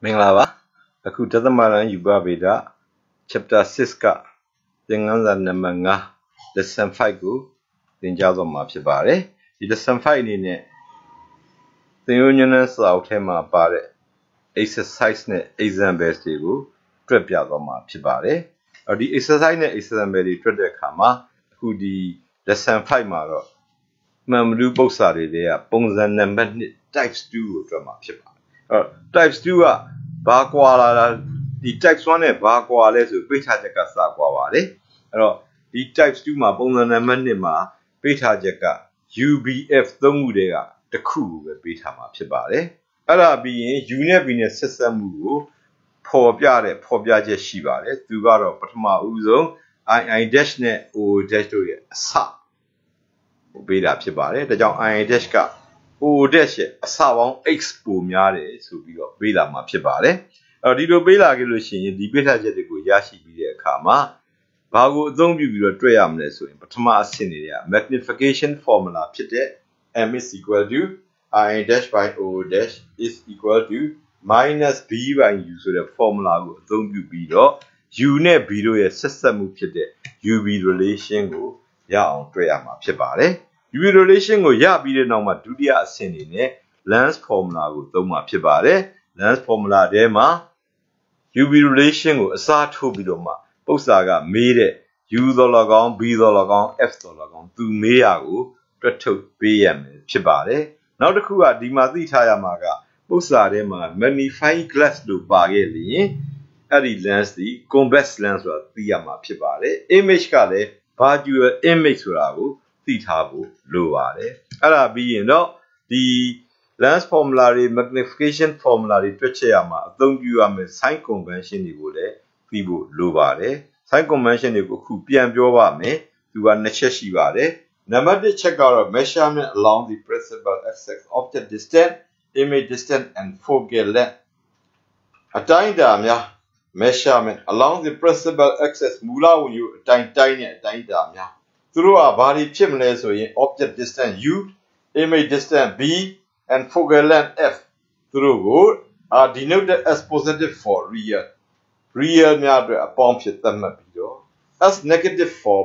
မင်္ဂလာပါအခုတသမရန်ယူပဗေဒ chapter 6ကသင်ခန်းစာနံပါတ်5 lesson 5ကိုသင်ကြားသွားမှာဖြစ်ပါတယ်ဒီ lesson 5အနေနဲ့သင်ရိုးညွှန်းစာအုပ်ထဲမှာပါတဲ့ exercise နဲ့ examples တွေကိုတွက်ပြသွားမှာဖြစ်ပါတယ်ဒီ exercise နဲ့ example တွေတွက်တဲ့အခါမှာအခုဒီ lesson 5မှာတော့မှန်မလူပု္ပ္ပစာတွေတဲ့ပုံစံနံပါတ်1 types 2ကိုတွက်မှာဖြစ်ပါတယ်types 2ကဘာကွာလာတာဒီ types 1နဲ့ဘာကွာလဲဆိုပေးထားချက်ကစကွာပါတယ်အဲ့တော့ဒီ types 2မှာပုံစံနံပါတ်1မှာပေးထားချက်က UBF 3ခုတည်းကတစ်ခုကိုပဲပေးထားမှာဖြစ်ပါတယ်အဲ့ဒါပြီးရင် U နဲ့ B နဲ့ဆက်စပ်မှုကိုဖော်ပြချက်ရှိပါတယ်သူကတော့ပထမဦးဆုံး II- နဲ့ OO- တို့ရဲ့အစကိုပေးတာဖြစ်ပါတယ်ဒါကြောင့် II- က OO- ရဲ့အစပေါင်း x ပိုများတယ်ဆိုပြီးတော့ပေးလာမှာဖြစ်ပါတယ်အဲ့တော့ဒီလိုပေးလာခဲ့လို့ရှိရင်ဒီပေးထားချက်တွေကိုရရှိပြီးတဲ့အခါမှာဘာကိုအသုံးပြုပြီးတော့တွေ့ရမလဲဆိုရင်ပထမအဆင့်တွေက magnification formula ဖြစ်တဲ့ m is equal to I- by OO- is equal to minus b by u ဆိုတဲ့ formula ကိုအသုံးပြုပြီးတော့ u နဲ့ b တို့ရဲ့ဆက်စပ်မှုဖြစ်တဲ့ UV relation ကိုရအောင်တွေ့ရမှာဖြစ်ပါတယ် UV relation ကိုရပြီးတဲ့နောက်မှာဒုတိယအဆင့်အနေနဲ့ Lens formula ကိုသုံးမှာဖြစ်ပါတယ် Lens formula ထဲမှာ UV relation ကိုအစားထိုးပြီးတော့မှပု္ပ္ပစာကမေးတဲ့ U သော်၎င်း B သော်၎င်း F သော်၎င်းသူမေးရကိုတွက်ထုတ်ပေးရမယ်ဖြစ်ပါတယ်နောက်တစ်ခုကဒီမှာသိထားရမှာကပု္ပ္ပစာထဲမှာ magnifying glass လို့ပါခဲ့လျင်အဲ့ဒီ lens ဒီ convex lens ဆိုတာသိရမှာဖြစ်ပါတယ် image ကလည်း virtual image ဆိုတာကိုသိထားဖို့လိုပါတယ်အဲ့ဒါပြီးရင်တော့ဒီ lens formula တွေ magnification formula တွေတွက်ချက်ရမှာအသုံးပြုရမယ် sign convention တွေကိုလည်းသိဖို့လိုပါတယ် sign convention တွေကိုအခုပြန်ပြောပါမယ်သူကနှစ်ချက်ရှိပါတယ်နံပါတ်1ချက်ကတော့ measurement along the principal axis object distance image distance and focal length အတိုင်းအတာများ measurement along the principal axis မူလဝင်ယူအတိုင်းတိုင်းတဲ့အတိုင်းအတာများသူတို့ကဘာတွေဖြစ်မလဲဆိုရင် object distance u image distance b and focal length f သူတို့ကို are denoted as positive for real များအတွက်အပေါင်းဖြစ်သတ်မှတ်ပြီးတော့ as negative for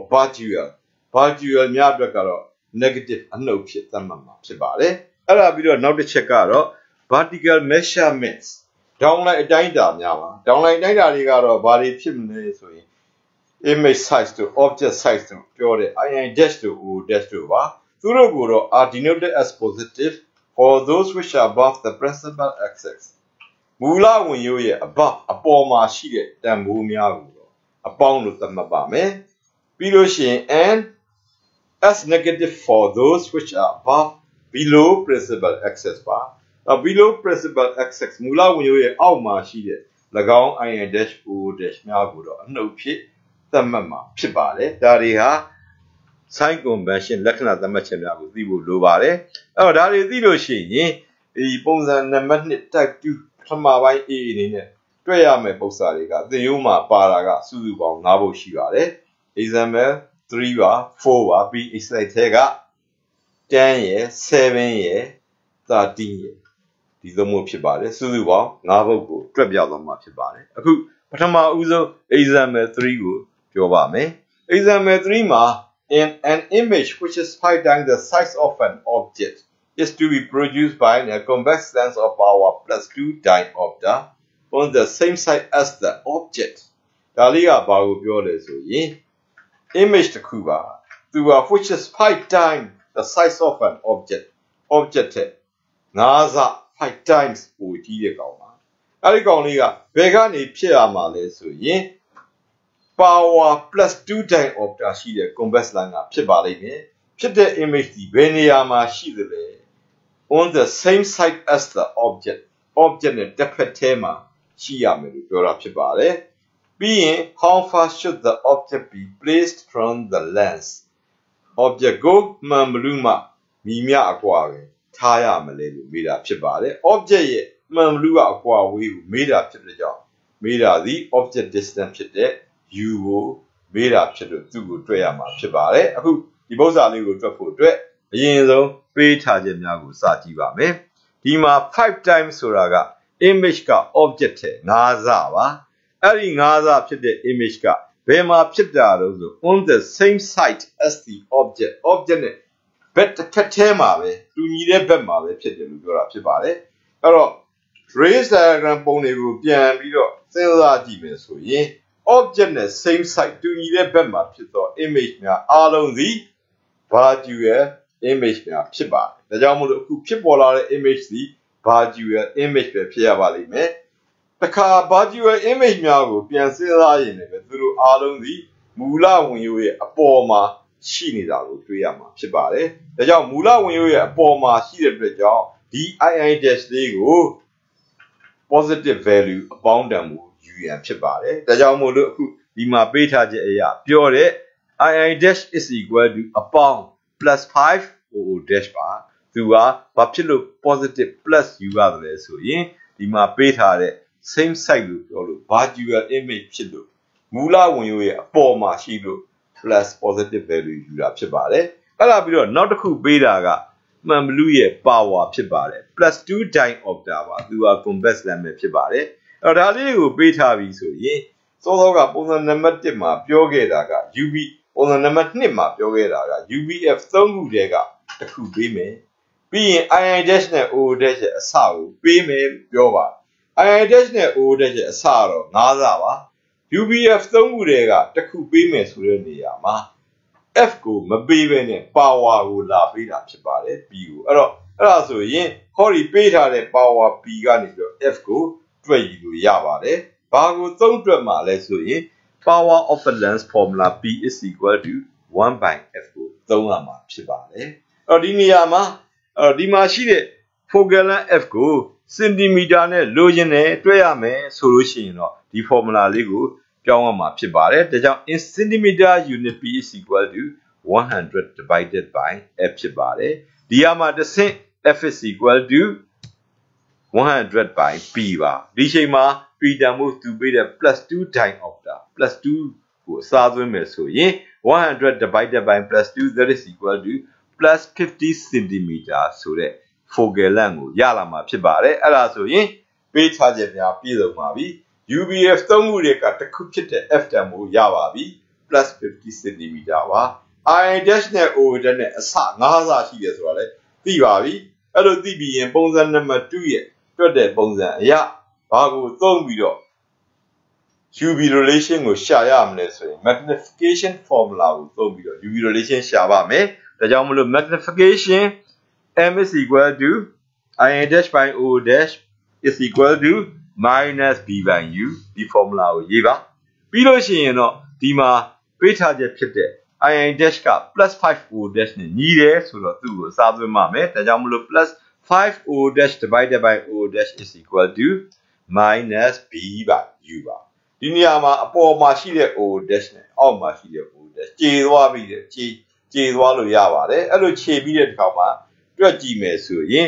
virtual များအတွက်ကတော့ negative အနှုတ်ဖြစ်သတ်မှတ်မှာဖြစ်ပါတယ်အဲ့ဒါပြီးတော့နောက်တစ်ချက်ကတော့ vertical measurements ဒေါင်းလိုက်အတိုင်းအတာများပါဒေါင်းလိုက်အတိုင်းအတာတွေကတော့ဘာတွေဖြစ်မလဲဆိုရင် image size တို့ object size တို့ပြောတဲ့ II- တို့ OO- တို့ပါသူတို့ကိုတော့ are denoted as positive for those which are above the principal axis မူလဝင်ရိုးရဲ့ above အပေါ်မှာရှိတဲ့တန်ဖိုးများကိုတော့အပေါင်းလို့သတ်မှတ်ပါမယ်ပြီးလို့ရှိရင် and as negative for those which are above below principal axis ပါbelow principal axis မူလဝင်ရိုးရဲ့အောက်မှာရှိတဲ့၎င်း II- OO- များကိုတော့အနှုတ်ဖြစ်သတ်မှတ်မှာဖြစ်ပါတယ်ဒါတွေဟာ sign convention လက္ခဏာသတ်မှတ်ချက်များကိုသိဖို့လိုပါတယ်အဲ့တော့ဒါတွေသိလို့ရှိရင်ဒီပုံစံနံပါတ်2 type 2ပထမပိုင်း A အနေနဲ့တွေ့ရမယ့်ပုံစံတွေကသင်ရိုးမှာပါတာကစုစုပေါင်း5ပုဒ်ရှိပါတယ် example 3ပါ4ပါပြီး exercise ထဲက10ရယ်7ရယ်13ရယ်ဒီသုံးပုဒ်ဖြစ်ပါတယ်စုစုပေါင်း5ပုဒ်ကိုတွက်ပြသွားမှာဖြစ်ပါတယ်အခုပထမဦးဆုံး example 3ကိုပြောပါမယ် example 3မှာin an image which is 5 times the size of an object is to be produced by a convex lens of power plus 2 diopter on the same side as the object ဒါလေးကဘာကိုပြောလဲဆိုရင် image တစ်ခုပါသူက which is 5 times the size of an object တဲ့5ဆ 5 times ပိုကြီးတဲ့ကောင်ပါအဲ့ဒီကောင်လေးကဘယ်ကနေဖြစ်ရမှာလဲဆိုရင် power plus 2 diopter ရှိတဲ့ convex lens ကဖြစ်ပါလိမ့်မယ်ဖြစ်တဲ့ image ဒီဘယ်နေရာမှာရှိသလဲ on the same side as the object နဲ့တစ်ဖက်ထဲမှာရှိရမယ်လို့ပြောတာဖြစ်ပါတယ်ပြီးရင် how far should the object be placed from the lens object ကိုမှန်ဘလူးမှမိမြအကွာပဲထားရမလဲလို့မေးတာဖြစ်ပါတယ် object ရဲ့မှန်ဘလူးကအကွာဝေးကိုမေးတာဖြစ်တဲ့ကြောင့်မေးတာသည် object distance ဖြစ်တဲ့ u ကိုမေးတာဖြစ်လို့သူ့ကိုတွေ့ရမှာဖြစ်ပါတယ်အခုဒီပု္ပ္ပစာလေးကိုတွက်ဖို့အတွက်အရင်ဆုံးပေးထားချက်များကိုစကြည့်ပါမယ်ဒီမှာ5 times ဆိုတာက image က object ထဲ9စပါအဲ့ဒီ9စဖြစ်တဲ့ image ကဘယ်မှာဖြစ်တာတော့ဆို on the same site as the object နဲ့ဘက်တစ်ဖက်ထဲမှာပဲတူညီတဲ့ဘက်မှာပဲဖြစ်တယ်လို့ပြောတာဖြစ်ပါတယ်အဲ့တော့ trace diagram ပုံတွေကိုပြန်ပြီးတော့စဉ်းစားကြည့်မယ်ဆိုရင် object နဲ့ same site တူညီတဲ့ဘက်မှာဖြစ်သော image များအားလုံးသည် virtual image များဖြစ်ပါတယ်ဒါကြောင့်မို့လို့အခုဖြစ်ပေါ်လာတဲ့ image သည် virtual image ပဲဖြစ်ရပါလိမ့်မယ်တခါ virtual image များကိုပြန်စဉ်းစားရင်လည်းသူတို့အားလုံးသည်မူလဝင်ရိုးရဲ့အပေါ်မှာရှိနေတာကိုတွေ့ရမှာဖြစ်ပါတယ်ဒါကြောင့်မူလဝင်ရိုးရဲ့အပေါ်မှာရှိတဲ့အတွက်ကြောင့်ဒီ ii dash လေးကို positive value အပေါင်းတန်မှုယူရန်ဖြစ်ပါတယ်ဒါကြောင့်မို့လို့အခုဒီမှာပေးထားချက်အရာပြောတဲ့ ii dash is equal to အပေါင်း plus 5 oo dash ပါသူကဘာဖြစ်လို့ positive plus ယူရတယ်လဲဆိုရင်ဒီမှာပေးထားတဲ့ same site လို့ပြောလို့ virtual image ဖြစ်လို့မူလဝင်ရိုးရဲ့အပေါ်မှာရှိလို့ plus positive value ယူတာဖြစ်ပါတယ်အဲ့ဒါပြီးတော့နောက်တစ်ခုပေးတာကမှန်ဘလူးရဲ့ power ဖြစ်ပါတယ် plus 2 diopter ပါသူက convex lens ပဲဖြစ်ပါတယ်အဲ့တော့ဒါလေးကိုပေးထားပြီဆိုရင်စောစောကပုံစံနံပါတ်1မှာပြောခဲ့တာက UV ပုံစံနံပါတ်2မှာပြောခဲ့တာက UVF 3ခုတည်းကတစ်ခုပေးမယ်ပြီးရင် ii dash နဲ့ oo dash ရဲ့အစကိုပေးမယ်ပြောပါ ii dash နဲ့ oo dash ရဲ့အစတော့9စပါ UVF 3ခုတည်းကတစ်ခုပေးမယ်ဆိုတဲ့နေရာမှာ F ကိုမပေးဘဲနဲ့ power ကိုလာပေးတာဖြစ်ပါတယ် P ကိုအဲ့ဒါဆိုရင်ဟောဒီပေးထားတဲ့ power P ကနေပြီးတော့ F ကိုတွက်ယူလို့ရပါတယ်ဘာကိုသုံးတွက်မှာလဲဆိုရင် power of the lens formula P is equal to 1 by F ကိုသုံးရမှာဖြစ်ပါတယ်အဲ့တော့ဒီနေရာမှာဒီမှာရှိတဲ့ focal length F ကိုစင်တီမီတာနဲ့လိုချင်တယ်တွက်ရမယ်ဆိုလို့ရှိရင်တော့ဒီ formula လေးကိုပြောင်းရမှာဖြစ်ပါတယ်ဒါကြောင့် in centimeter unit P is equal to 100 divided by F ဖြစ်ပါတယ်ဒီမှာတစ်ဆင့် F is equal to 100 by P ပါဒီချိန်မှာ P တန်ဖို့သူပေးတဲ့ plus 2 diopter plus 2ကိုအစားသွင်းမယ်ဆိုရင်100 divided by plus 2 that is equal to plus 50 centimeter ဆိုတဲ့ focal length ကိုရလာမှာဖြစ်ပါတယ်အဲ့ဒါဆိုရင်ပေးထားချက်များပြည့်စုံပါပြီUVF 3ခုတွေကတစ်ခုဖြစ်တဲ့ F တန်ကိုရပါပြီ plus 50 cm ပါ I dash နဲ့ O dash နဲ့အစ9စရှိတယ်ဆိုတာလည်းသိပါပြီအဲ့လိုသိပြီးရင်ပုံစံနံပါတ်2ရဲ့တွက်တဲ့ပုံစံအရာဘာကိုသုံးပြီးတော့ UV relation ကိုရှာရမလဲဆိုရင် magnification formula ကိုသုံးပြီးတော့ UV relation ရှာပါမယ်ဒါကြောင့်မလို့ magnification M is equal to I dash by O dash is equal to minus b by u ဒီ formula ကိုရေးပါပြီးလို့ရှိရင်တော့ဒီမှာပေးထားချက်ဖြစ်တဲ့ ii dash က plus 5o dash နဲ့ညီတယ်ဆိုတော့သူ့ကိုအစားသွင်းပါမယ်ဒါကြောင့်မလို့ plus 5o dash divided by o dash is equal to minus b by u ပါဒီနေရာမှာအပေါ်မှာရှိတဲ့ o dash နဲ့အောက်မှာရှိတဲ့ o dash ခြေသွားပြီးတယ်ခြေသွားလို့ရပါတယ်အဲ့လိုခြေပြီးတဲ့အခါမှာတွက်ကြည့်မယ်ဆိုရင်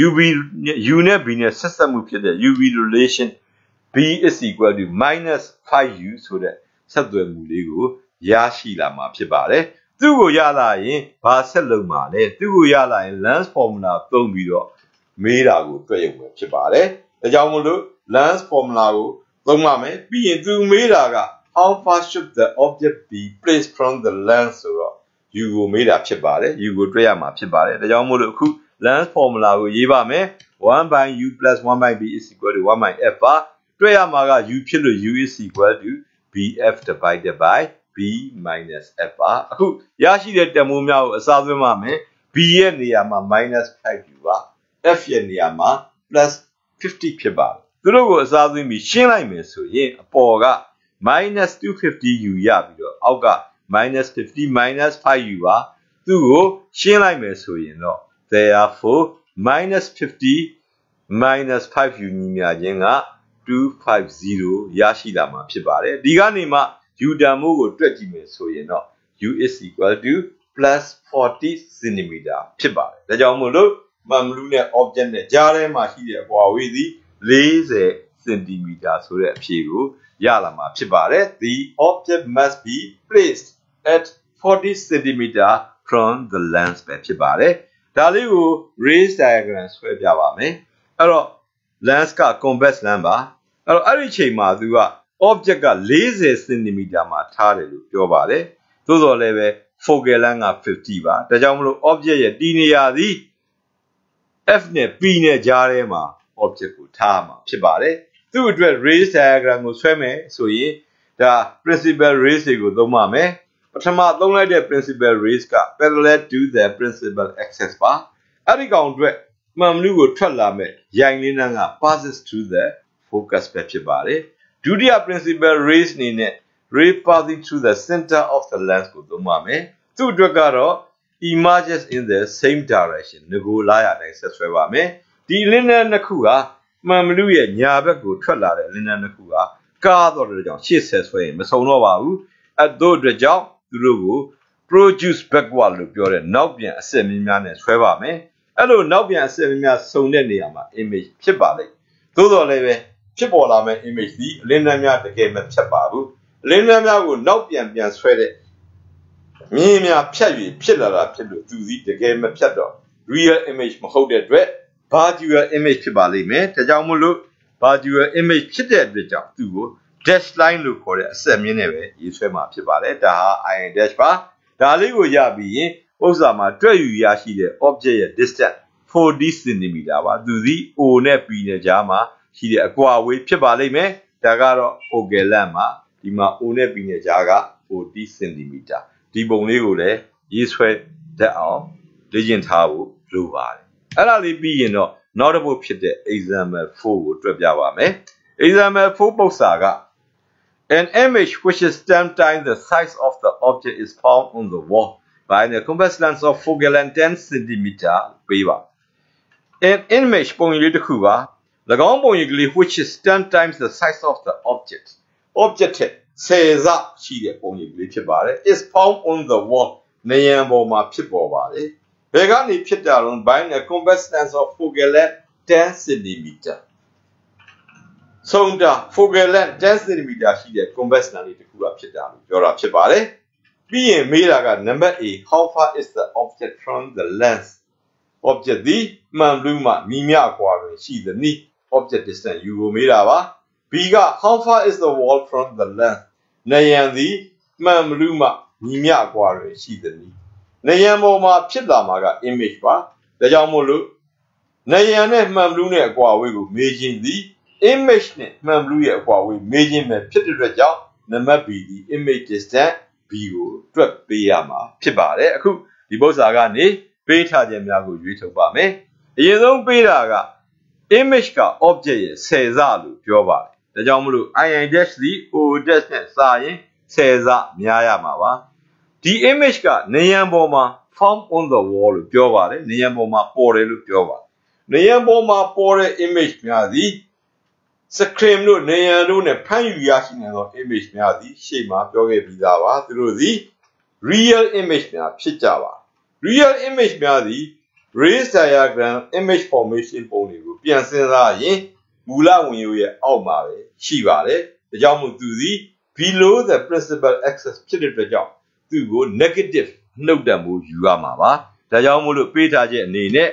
U နဲ့ B နဲ့ဆက်ဆက်မှုဖြစ်တဲ့ UV relation B is equal to minus 5U ဆိုတဲ့ဆက်သွယ်မှုလေးကိုရရှိလာမှာဖြစ်ပါတယ်သူ့ကိုရလာရင်ဘာဆက်လုပ်မှာလဲသူ့ကိုရလာရင် lens formula သုံးပြီးတော့မေးတာကိုတွေ့ရုံပဲဖြစ်ပါတယ်ဒါကြောင့်မို့လို့ lens formula ကိုသုံးပါမယ်ပြီးရင်သူမေးတာက how far should the object be placed from the lens ဆိုတော့ U ကိုမေးတာဖြစ်ပါတယ် U ကိုတွေ့ရမှာဖြစ်ပါတယ်ဒါကြောင့်မို့လို့အခု lens formula ကိုရေးပါမယ် 1 by U plus 1 by B is equal to 1 by F ပါတွေ့ရမှာက U ဖြစ်လို့ U is equal to BF divided by B minus F ပါအခုရရှိတဲ့တန်ဖိုးများကိုအစားသွင်းပါမယ် B ရဲ့နေရာမှာ minus 5U ပါ F ရဲ့နေရာမှာ plus 50ဖြစ်ပါတယ်သူတို့ကိုအစားသွင်းပြီးရှင်းလိုက်မယ်ဆိုရင်အပေါ်က minus 250U ရပြီးတော့အောက်က minus 50 minus 5U ပါသူ့ကိုရှင်းလိုက်မယ်ဆိုရင်တော့ therefore minus 50 minus 5U ညီမျှခြင်းက250ရရှိလာမှာဖြစ်ပါတယ်ဒီကနေမှ U တန်ဖိုးကိုတွက်ကြည့်မယ်ဆိုရင်တော့ U is equal to plus 40 cm ဖြစ်ပါတယ်ဒါကြောင့်မို့လို့မှန်ဘလူးနဲ့ object နဲ့ကြားထဲမှာရှိတဲ့အကွာအဝေးသည်40 cm ဆိုတဲ့အဖြေကိုရလာမှာဖြစ်ပါတယ် The object must be placed at 40 cm from the lens ပဲဖြစ်ပါတယ်ဒါလေးကို race diagram ဆွဲပြပါမယ်အဲ့တော့ lens က convex lens ပါအဲ့ဒီချိန်မှာသူက object က40 cm မှာထားတယ်လို့ပြောပါတယ်သို့တော်လည်းပဲ focal length က50ပါဒါကြောင့်မလို့ object ရဲ့ဒီနေရာသည် f နဲ့ p နဲ့ကြားထဲမှာ object ကိုထားမှာဖြစ်ပါတယ်သူ့အတွက် rays diagram ကိုဆွဲမယ်ဆိုရင်ဒါ principal rays တွေကိုသုံးပါမယ်ပထမသုံးလိုက်တဲ့ principal rays က parallel to the principal axis ပါအဲ့ဒီကောင်အတွက်မှန်ဘလူးကိုထွက်လာမဲ့ရိုင်လေးနှန်းက passes through the focus ပဲဖြစ်ပါတယ်ဒုတိယ principal rays အနေနဲ့ ray passing through the center of the lens ကိုသုံးပါမယ်သူ့အတွက်ကတော့ emerges in the same direction ငကိုလာရတိုင်းဆက်ဆွဲပါမယ်ဒီလင်းနှန်းနှစ်ခုကမှန်ဘလူးရဲ့ညာဘက်ကိုထွက်လာတဲ့လင်းနှန်းနှစ်ခုကကားတော့တဲ့ကြောင့်ရှေ့ဆက်ဆွဲရင်မဆုံတော့ပါဘူးအဲ့တို့အတွက်ကြောင့်သူတို့ကို produce backward လို့ပြောတဲ့နောက်ပြန်အစစ်မြင်းများနဲ့ဆွဲပါမယ်အဲ့လိုနောက်ပြန်အစစ်မြင်းများစုံတဲ့နေရာမှာ image ဖြစ်ပါလိမ့်သို့တော်လည်းပဲဖြစ်ပေါ်လာမဲ့ image ဒီအလင်းနှန်းများတကယ်မဖြတ်ပါဘူးအလင်းနှန်းများကိုနောက်ပြန်ဆွဲတဲ့မြင်းများဖြတ်၍ဖြစ်လာတာဖြစ်လို့သူစီတကယ်မဖြတ်တော့ real image မဟုတ်တဲ့အတွက် virtual image ဖြစ်ပါလိမ့်မယ်ဒါကြောင့်မို့လို့ virtual image ဖြစ်တဲ့အတွက်ကြောင့်သူ့ကို dash line လို့ခေါ်တဲ့အဆက်မြင်းနဲ့ပဲရေးဆွဲမှာဖြစ်ပါတယ်ဒါဟာ iron dash ပါဒါလေးကိုရပြီးရင်ဥစ္စာမှာတွက်ယူရရှိတဲ့ object ရဲ့ distance 40 cm ပါသူစီ O နဲ့ P နဲ့ကြားမှာရှိတဲ့အကွာအဝေးဖြစ်ပါလိမ့်မယ်ဒါကတော့ focal length မှာဒီမှာ O နဲ့ P နဲ့ကြားက40 cm ဒီပုံလေးကိုလည်းရေးဆွဲတတ်အောင်လေ့ကျင့်ထားဖို့လိုပါတယ်အဲ့ဒါလေးပြီးရင်တော့နောက်တစ်ပုဒ်ဖြစ်တဲ့ example 4ကိုတွက်ပြပါမယ် example 4ပုဒ်စာကAn image which is 10 times the size of the object is found on the wall by a convex lens of focal length 10 cm ပေးပါ An image ပုံရိပ်တစ်ခုပါ၎င်းပုံရိပ်ကလေး which is 10 times the size of the object ရဲ့10ဆရှိတဲ့ပုံရိပ်ကလေးဖြစ်ပါတယ် is found on the wall နေရန်ပေါ်မှာဖြစ်ပေါ်ပါတယ်ဘယ်ကနေဖြစ်တာလဲ by a convex lens of focal length 10 cmဆုံးတာ focal length 10 cm ရှိတဲ့ convex lens လေးတစ်ခုကဖြစ်တာလို့ပြောတာဖြစ်ပါတယ်ပြီးရင်မေးတာက number A how far is the object from the lens object ဒီမှန်ဘလူးမှာမိမြကွာတွင်ရှိသည်နည်း object distance u ကိုမေးတာပါ B က how far is the wall from the lens နေရန်ဒီမှန်ဘလူးမှာမိမြကွာတွင်ရှိသည်နည်းနေရန်ပေါ်မှာဖြစ်လာမှာက image ပါဒါကြောင့်မို့လို့နေရန်နဲ့မှန်ဘလူးနဲ့အကွာအဝေးကိုမေးခြင်းသည်image နဲ့မှန်ဘလူးရဲ့အကွာအဝေးမေးခြင်းပဲဖြစ်တဲ့အတွက်ကြောင့်နံပါတ် B ဒီ image distance B ကိုတွက်ပေးရမှာဖြစ်ပါတယ်အခုဒီပုဒ်စာကနေပေးထားခြင်းများကိုရွေးထုတ်ပါမယ်အရင်ဆုံးပေးတာက image က object ရဲ့10ဆလို့ပြောပါတယ်ဒါကြောင့်မလို့ iron dash ဒီ o dash နဲ့စာရင်10ဆများရမှာပါဒီ image ကနေရန်ပေါ်မှာ found on the wall လို့ပြောပါတယ်နေရန်ပေါ်မှာပေါ်တယ်လို့ပြောပါတယ်နေရန်ပေါ်မှာပေါ်တဲ့ image များသည်screen တို့နေရန်တို့နဲ့ဖမ်းယူရရှိနေသော image များသည်ရှေ့မှာပြောခဲ့ပြီးသားပါသူတို့သည် real image များဖြစ်ကြပါ real image များသည် rays diagram image formation ပုံတွေကိုပြန်စဉ်းစားရင်မူလဝင်ရိုးရဲ့အောက်မှာပဲရှိပါတယ်ဒါကြောင့်မို့သူသည် below the principal axis ဖြစ်တဲ့အတွက်ကြောင့်သူကို negative နှုတ်တက်မှုယူရမှာပါဒါကြောင့်မို့လို့ပေးထားချက်အနေနဲ့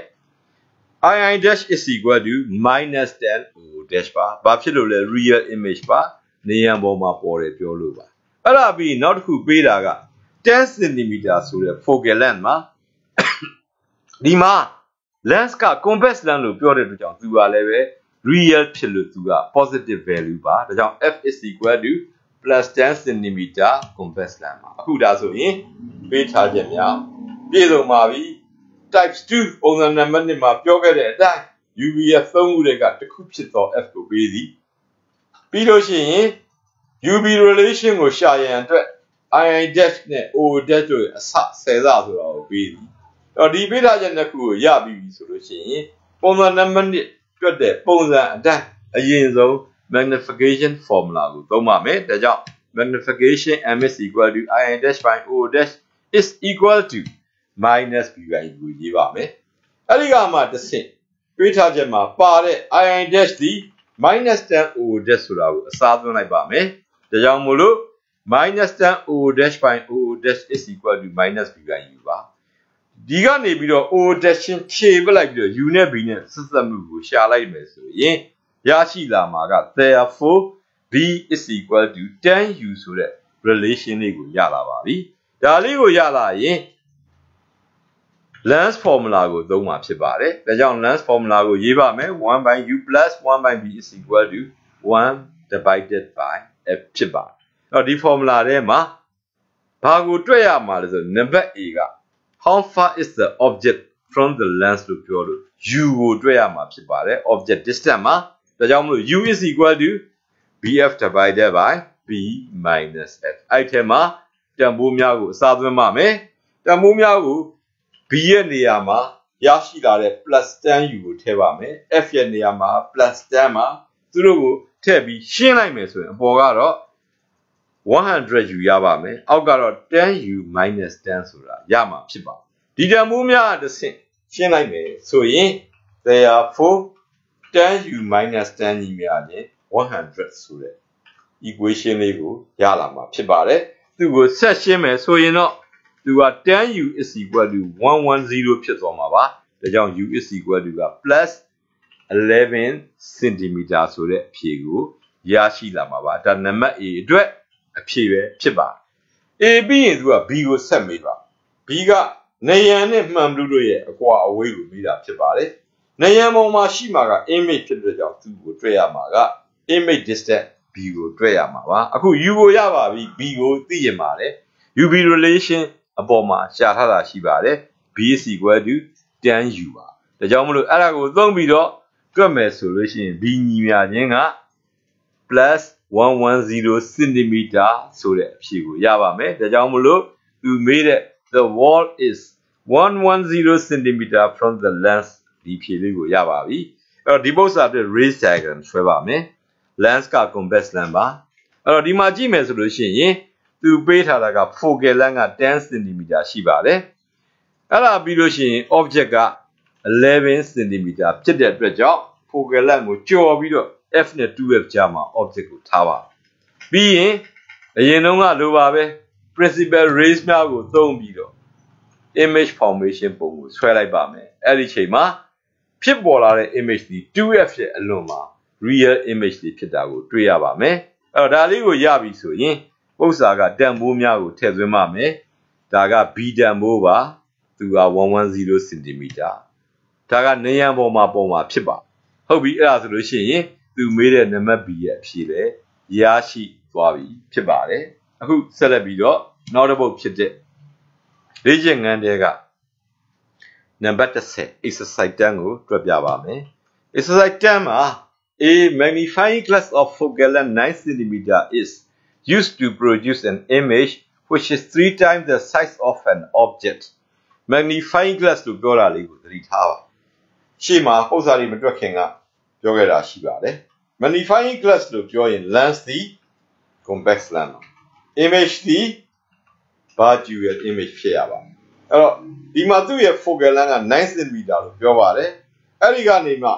I dash is equal to minus 10 O dash ပါဘာဖြစ်လို့လဲ real image ပါနေရန်ပေါ်မှာပေါ်တယ်ပြောလို့ပါအဲ့ဒါပြီးနောက်တစ်ခုပေးတာက10 cm ဆိုတဲ့ focal length မှာဒီမှာ lens က convex lens လို့ပြောတဲ့အတွက်ကြောင့်သူကလည်းပဲ real ဖြစ်လို့သူက positive value ပါဒါကြောင့် f is equal to plus 10 cm convex lens ပါအခုဒါဆိုရင်ပေးထားချက်များပြည့်စုံပါပြီ type 2ပုံစံနံပါတ်1မှာပြောခဲ့တဲ့အတိုင်း UV ရဲ့3ခုတည်းကတစ်ခုဖြစ်သော f ကိုပေးသည်ပြီးလို့ရှိရင် UV relation ကိုရှာရန်အတွက် I dash နဲ့ O dash တို့ရဲ့အစ10ဆဆိုတာကိုပေးသည်တော့ဒီပေးထားချက်နှစ်ခုကိုရပြီးပြီဆိုလို့ရှိရင်ပုံစံနံပါတ်1တွက်တဲ့ပုံစံအတိုင်းအရင်ဆုံး magnification formula ကိုသုံးပါမယ်ဒါကြောင့် magnification m is equal to I dash by O dash is equal to minus b by u ကိုရေးပါမယ်အဲ့ဒီကမှတစ်ဆင့်ပေးထားချက်မှာပါတဲ့ I dash ဒီ minus 10 O dash ဆိုတာကိုအစားသွင်းလိုက်ပါမယ်ဒါကြောင့်မို့လို့ minus 10 O dash by O dash is equal to minus b by u ပါဒီကနေပြီးတော့ O dash ဖြည့်ပလိုက်ပြီးတော့ u နဲ့ b နဲ့ဆက်စပ်မှုကိုရှာလိုက်မယ်ဆိုရင် Yashila maga, therefore, B is equal to 10U so that relation ego yala babi. Daligo yala yin. Lens formula go do ma phit pare. Da jaung lens formula go yi ba me 1 by U plus 1 by B is equal to 1 divided by F phit pare. Now the formula there ma ba go twet ya ma le so number A ga how far is the object from the lens lo pyo lo U go twet ya ma phit pare. Object distance ma da jaung mo U is equal to BF divided by B minus F. Item ma tempo mya ko sa twin ma me. Tempo mya ko B ရဲ့နေရာမှာရရှိလာတဲ့ plus 10 U ကိုထည့်ပါမယ် F ရဲ့နေရာမှာ plus 10 မှာသူတို့ကိုထည့်ပြီးရှင်းလိုက်မယ်ဆိုရင်အပေါ်ကတော့100 U ရပါမယ်အောက်ကတော့10 U minus 10ဆိုတာရမှာဖြစ်ပါဒီတန်ဖိုးများတစ်ဆင့်ရှင်းလိုက်မယ်ဆိုရင် therefore 10 U minus 10ကြီးများခြင်း100ဆိုတဲ့ equation လေးကိုရလာမှာဖြစ်ပါတယ်သူကိုဆက်ရှင်းမယ်ဆိုရင်တော့သူက 10U is equal to 110ဖြစ်သွားမှာပါဒါကြောင့် U is equal to က plus 11 cm ဆိုတဲ့အဖြေကိုရရှိလာမှာပါဒါနံပါတ် A အတွက်အဖြေပဲဖြစ်ပါ A ပြီးရင်သူက B ကိုဆက်မေးပါ B ကနေရန်နဲ့မှန်ဘလူးတို့ရဲ့အကွာအဝေးကိုမေးတာဖြစ်ပါတယ်နေရန်ပေါ်မှာရှိမှာက image ဖြစ်တဲ့ကြောင့်သူ့ကိုတွေ့ရမှာက image distance B ကိုတွေ့ရမှာပါအခု U ကိုရပါပြီ B ကိုသိရင်ပါတယ် UV relationအပေါ်မှာရှာထားတာရှိပါတယ် B is equal to 10U ပါဒါကြောင့်မလို့အဲ့ဒါကိုသုံးပြီးတော့တွက်မယ်ဆိုလို့ရှိရင် B ညီမျှခြင်းက plus 110 cm ဆိုတဲ့အဖြေကိုရပါမယ်ဒါကြောင့်မလို့သူမေးတဲ့ the wall is 110 cm from the lens ဒီဖြေလေးကိုရပါပြီအဲ့တော့ဒီပုဒ်စာအတွက် race diagram ဆွဲပါမယ် lens က convex lens ပါအဲ့တော့ဒီမှာကြည့်မယ်ဆိုလို့ရှိရင်သူပေးထားတာက focal length က 10 cm ရှိပါတယ်အဲ့ဒါပြီးလို့ရှိရင် object က 11 cm ဖြစ်တဲ့အတွက်ကြောင့် focal length ကိုကျော်ပြီးတော့ f နဲ့ 2f ကြားမှာ object ကိုထားပါပြီးရင်အရင်တုန်းကလိုပါပဲ principal rays များကိုသုံးပြီးတော့ image formation ပုံကိုဆွဲလိုက်ပါမယ်အဲ့ဒီချိန်မှာဖြစ်ပေါ်လာတဲ့ image ဒီ 2f ရဲ့အလွန်မှာ real image တွေဖြစ်တာကိုတွေ့ရပါမယ်အဲ့တော့ဒါလေးကိုရပြီဆိုရင်ပု္ပ္ပစာကတန်ဖိုးများကိုထည့်သွင်းပါမယ်ဒါက B တန်ဖိုးပါသူက110 cm ဒါကနေရန်ပေါ်မှာပုံမှာဖြစ်ပါဟုတ်ပြီအဲ့ဒါဆိုလို့ရှိရင်သူမေးတဲ့နံပါတ် B ရဲ့အဖြေလဲရရှိသွားပြီဖြစ်ပါတယ်အခုဆက်လက်ပြီးတော့နောက်တစ်ပုဒ်ဖြစ်တဲ့လေ့ကျင့်ခန်းတဲကနံပါတ်10 exercise 10ကိုတွက်ပြပါမယ် exercise 10မှာ a magnifying glass of focal length 9 cm is used to produce an image which is 3 times the size of an object magnifying glass လို့ပြောတာလေးကိုသတိထားပါရှေ့မှာပုံစံလေးမတွက်ခင်ကပြောခဲ့တာရှိပါတယ် magnifying glass လို့ပြောရင် lens သည် convex lens image သည် virtual image ဖြစ်ရပါတယ်အဲ့တော့ဒီမှာသူ့ရဲ့ focal length က9 cm လို့ပြောပါတယ်အဲ့ဒီကနေမှ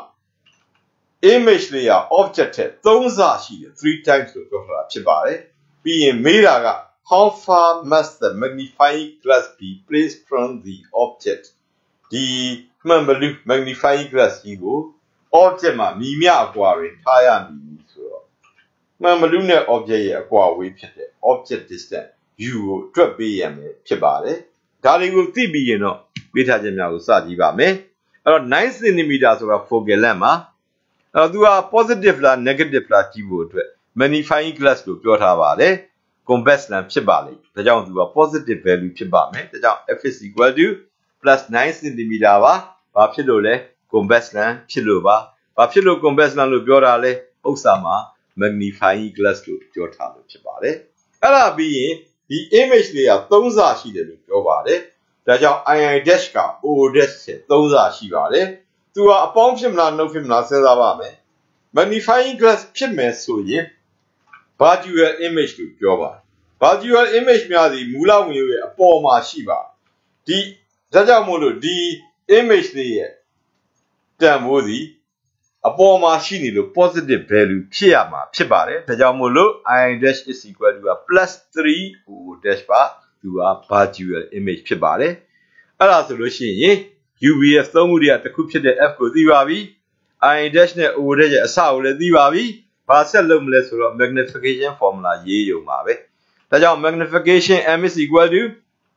image လေးက object ထက်3ဆရှိတယ်3 times လို့ပြောတာဖြစ်ပါတယ်ပြီးရင်မေးတာက how far must the magnifying glass be placed from the object ဒီမှန်ဘလူ magnifying glass ကြီးကို object မှာမြည်မြအကွာတွေထားရမည်ဆိုတော့မှန်ဘလူနဲ့ object ရဲ့အကွာအဝေးဖြစ်တဲ့ object distance u ကိုတွက်ပေးရမယ်ဖြစ်ပါတယ်ဒါတွေကိုသိပြီးရင်တော့ပေးထားခြင်းများကိုစကြည့်ပါမယ်အဲ့တော့9 cm ဆိုတာ focal length မှာအဲ့တော့သူက positive လား negative လားကြည့်ဖို့အတွက် magnifying glass လို့ပြောထားပါတယ် convex lens ဖြစ်ပါလိမ့်ဒါကြောင့်သူက positive value ဖြစ်ပါမယ်ဒါကြောင့် f is equal to plus 9 cm ပါဘာဖြစ်လို့လဲ convex lens ဖြစ်လို့ပါဘာဖြစ်လို့ convex lens လို့ပြောတာလဲဥစ္စာမှာ magnifying glass လို့ပြောထားလို့ဖြစ်ပါတယ်အဲ့ဒါပြီးရင်ဒီ image လေးက3ဆရှိတယ်လို့ပြောပါတယ်ဒါကြောင့် ii dash က o dash နဲ့3ဆရှိပါတယ်သူကအပေါင်းဖြစ်မလားနှုတ်ဖြစ်မလားစဉ်းစားပါမယ် magnifying glass ဖြစ်မယ်ဆိုရင် virtual image လို့ပြောပါ virtual image များသည်မူလဝင်ရဲ့အပေါ်မှာရှိပါဒီဒါကြောင့်မို့လို့ဒီ image လေးရဲ့တန်ဖိုးသည်အပေါ်မှာရှိနေလို့ positive value ဖြစ်ရမှာဖြစ်ပါတယ်ဒါကြောင့်မို့လို့ i dash is equal to plus 3 o dash ပါသူက virtual image ဖြစ်ပါတယ်အဲ့ဒါဆိုလို့ရှိရင် UVF သုံးခုတည်းတစ်ခုဖြစ်တဲ့ F ကိုသိပါပြီ I dash နဲ့ O dash ရဲ့အစကိုလည်းသိပါပြီဘာဆက်လုပ်မလဲဆိုတော့ magnification formula ရေးရုံပါပဲဒါကြောင့် magnification m is equal to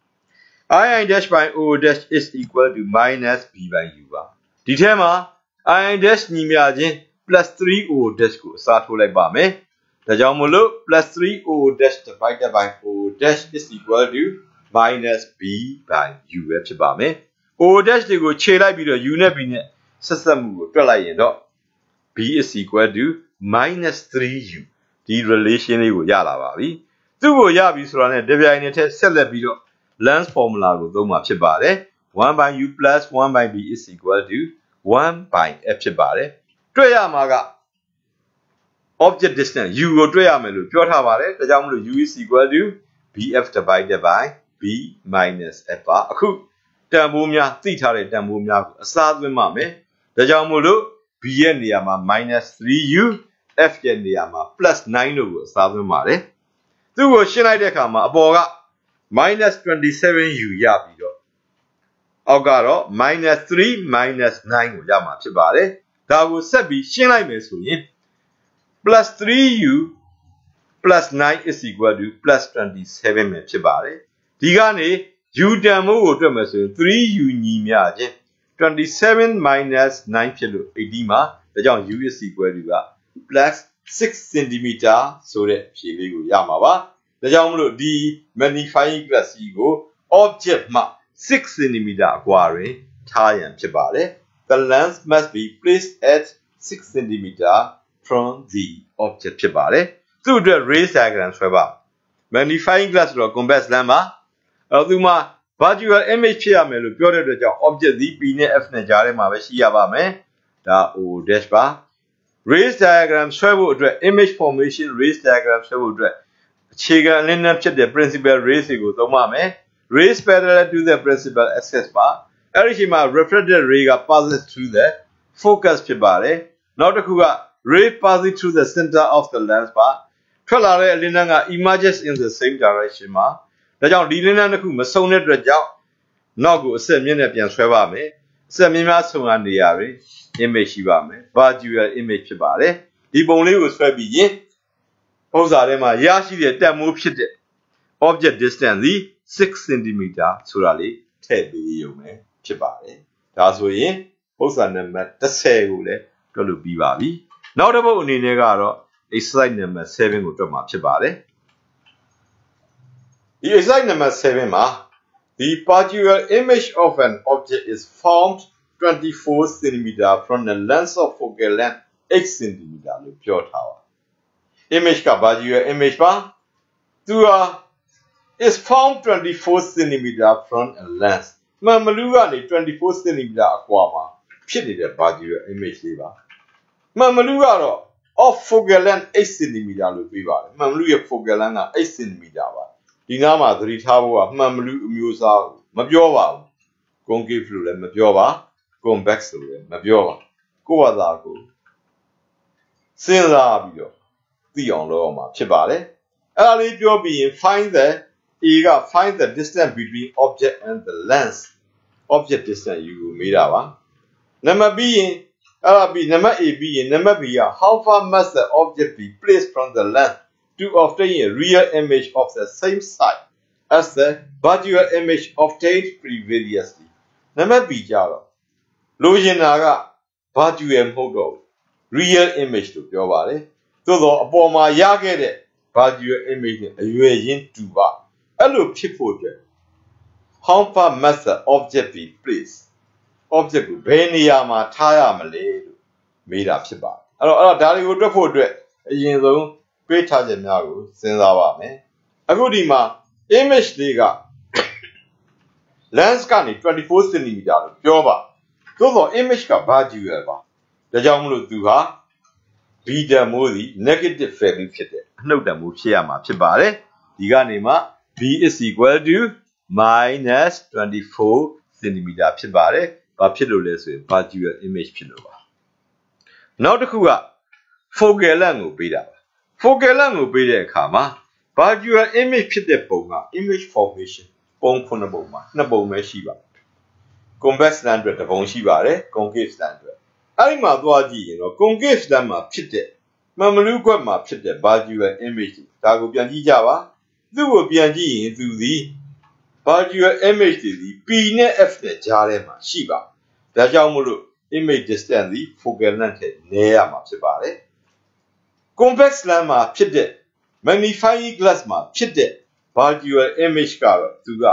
I dash by O dash is equal to minus b by u ပါဒီထဲမှာ I dash ညီမျှချင်း plus 3O dash ကိုအစားထိုးလိုက်ပါမယ်ဒါကြောင့်မလို့ plus 3O dash divided by O dash is equal to minus b by u ပဲဖြစ်ပါမယ် O dash တွေကိုခြေလိုက်ပြီးတော့ u နဲ့ b နဲ့ဆက်ဆက်မှုကိုတွက်လိုက်ရင်တော့ b is equal to minus 3u ဒီ relation လေးကိုရလာပါပြီသူ့ကိုရပြီဆိုတာနဲ့တပြိုင်နက်တည်းဆက်လက်ပြီးတော့ length formula ကိုသုံးမှာဖြစ်ပါတယ်1 by u plus 1 by b is equal to 1 by f ဖြစ်ပါတယ်တွေ့ရမှာက object distance u ကိုတွေ့ရမယ်လို့ပြောထားပါတယ်ဒါကြောင့်မလို့ u is equal to bf divided by b minus f ပါအခုတန်ဖိုးများသိထားတဲ့တန်ဖိုးများကိုအစားသွင်းပါမယ်ဒါကြောင့်မို့လို့ b ရဲ့နေရာမှာ minus 3u f ရဲ့နေရာမှာ plus 9တို့ကိုအစားသွင်းပါတယ်သူ့ကိုရှင်းလိုက်တဲ့အခါမှာအပေါ်က minus 27u ရပြီးတော့အောက်ကတော့ minus 3 minus 9ကိုရမှာဖြစ်ပါတယ်ဒါကိုဆက်ပြီးရှင်းလိုက်မယ်ဆိုရင် plus 3u plus 9 is equal to plus 27ပဲဖြစ်ပါတယ်ဒီကနေ u တန်ဖိုးကိုတွက်မယ်ဆိုရင် 3u ညီမျှခြင်း27 minus 9ဖြစ်လို့80မှာဒါကြောင့် u is equal to က plus 6 cm ဆိုတဲ့ဖြေလေးကိုရမှာပါဒါကြောင့်မလို့ဒီ magnifying glass ကို object မှာ6 cm အကွာတွင်ထားရန်ဖြစ်ပါတယ် the lens must be placed at 6 cm from the object ဖြစ်ပါတယ်သူ့အတွက် rays diagram ဆွဲပါ magnifying glass ဆိုတော့ convex lens ပါအဲ့တော့သူမှာ virtual image ဖြစ်ရမယ်လို့ပြောတဲ့အတွက်ကြောင့် object ဒီ p နဲ့ f နဲ့ကြားထဲမှာပဲရှိရပါမယ်ဒါ o dash ပါ rays diagram ဆွဲဖို့အတွက် image formation rays diagram ဆွဲဖို့အတွက်အခြေခံအလင်းနဲ့ဖြစ်တဲ့ principal rays တွေကိုသုံးပါမယ် rays parallel to the principal axis ပါအဲ့ဒီအချိန်မှာ refracted ray က passes through the focus ဖြစ်ပါတယ်နောက်တစ်ခုက ray passing through the center of the lens ပါထွက်လာတဲ့အလင်းက emerges in the same direction မှာဒါကြောင့်ဒီလင်းတစ်ခုမဆုံတဲ့အတွက်ကြောင့်နောက်ကိုအဆက်မြင့်နဲ့ပြန်ဆွဲပါမယ်အဆက်မြင့်များဆုံတဲ့နေရာတွင် image ရှိပါမယ် virtual image ဖြစ်ပါတယ်ဒီပုံလေးကိုဆွဲပြီးရင်ဥစ္စာထဲမှာရရှိတဲ့တက်မိုးဖြစ်တဲ့ object distance ဒီ6 cm ဆိုတာလေးထည့်ပေးရုံပဲဖြစ်ပါတယ်ဒါဆိုရင်ဥစ္စာနံပါတ်10ကိုလည်းတွက်လို့ပြီးပါပြီနောက်တစ်ပုဒ်အနေနဲ့ကတော့ exercise number 7ကိုတွက်မှာဖြစ်ပါတယ်ဒီ exercise number 7မှာ the partial image of an object is formed 24 cm from the length of focal length 8 cm လို့ပြောထားပါ image က partial image ပါသူက is formed 24 cm from a length မှန်မလူကနေ24 cm အကွာမှာဖြစ်နေတဲ့ partial image လေးပါမှန်မလူကတော့ of focal length 8 cm လို့ပြောပါတယ်မှန်မလူရဲ့ focal length က8 cm ပါဒီနားမှာသတိထားဖို့ကမှန်မလူအမျိုးအစားကိုမပြောပါဘူး concave လို့လည်းမပြောပါ convex လို့လည်းမပြောပါကိုယ့်ဘာသာကိုစဉ်းစားပြီးတော့သိအောင်လုပ်အောင်မှာဖြစ်ပါတယ်အဲ့ဒါလေးပြောပြီးရင် find the a က find the distance between object and the lens object distance ယူကိုမေးတာပါနံပါတ် b ရင်အဲ့ဒါပြီးနံပါတ် a ပြီးရင်နံပါတ် b က how far must the object be placed from the lens to obtain a real image of the same size as the virtual image obtained previously နံပါတ် b ကြတော့လိုချင်တာက virtual မဟုတ်တော့ real image လို့ပြောပါတယ်သို့တော့အပေါ်မှာရခဲ့တဲ့ virtual image နဲ့အရွယ်ရင်းတူပါအဲ့လိုဖြစ်ဖို့အတွက် how far must the object be placed object ကိုဘယ်နေရာမှာထားရမလဲလို့မေးတာဖြစ်ပါတယ်အဲ့တော့ဒါတွေကိုတွက်ဖို့အတွက်အရင်ဆုံးတွေးထားချက်များကိုစဉ်းစားပါမယ်အခုဒီမှာ image လေးက lens ကနေ24 cm လို့ပြောပါသို့တော့ image က virtual ပါဒါကြောင့်မလို့သူဟာ b တန်မိုးစီ negative value ဖြစ်တယ်အနှုတ်တန်မိုးဖြစ်ရမှာဖြစ်ပါတယ်ဒီကနေမှ b is equal to minus 24 cm ဖြစ်ပါတယ်ဘာဖြစ်လို့လဲဆိုရင် virtual image ဖြစ်လို့ပါနောက်တစ်ခုက focal length ကိုပေးတာပါ focal length ကိုပေးတဲ့အခါမှာ virtual image ဖြစ်တဲ့ပုံက image formation ပုံ9ပုံမှာ2ပုံပဲရှိပါ convex lens အတွက်တစ်ပုံရှိပါတယ် concave lens အတွက်အဲ့ဒီမှာသွားကြည့်ရင်တော့ concave lens မှာဖြစ်တဲ့မှန်မလူးကွက်မှာဖြစ်တဲ့ virtual image ဒါကိုပြန်ကြည့်ကြပါသူ့ကိုပြန်ကြည့်ရင်သူသည် virtual image တွေသည် P နဲ့ F နဲ့ကြားထဲမှာရှိပါဒါကြောင့်မို့လို့ image distance သည် focal length ထက်နည်းရမှာဖြစ်ပါတယ် convex lens မှာဖြစ်တဲ့ magnifying glass မှာဖြစ်တဲ့ virtual image ကတော့သူက